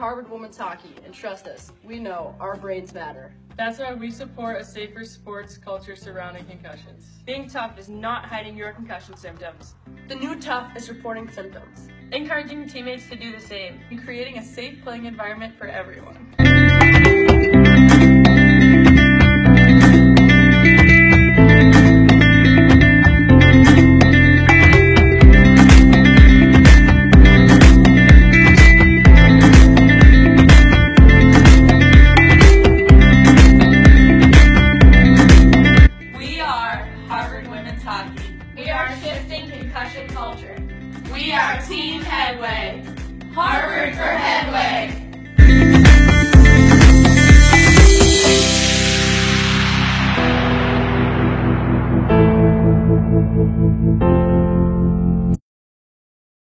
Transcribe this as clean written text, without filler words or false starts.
Harvard Women's Hockey, and trust us, we know our brains matter. That's why we support a safer sports culture surrounding concussions. Being tough is not hiding your concussion symptoms. The new tough is reporting symptoms, Encouraging teammates to do the same. And creating a safe playing environment for everyone.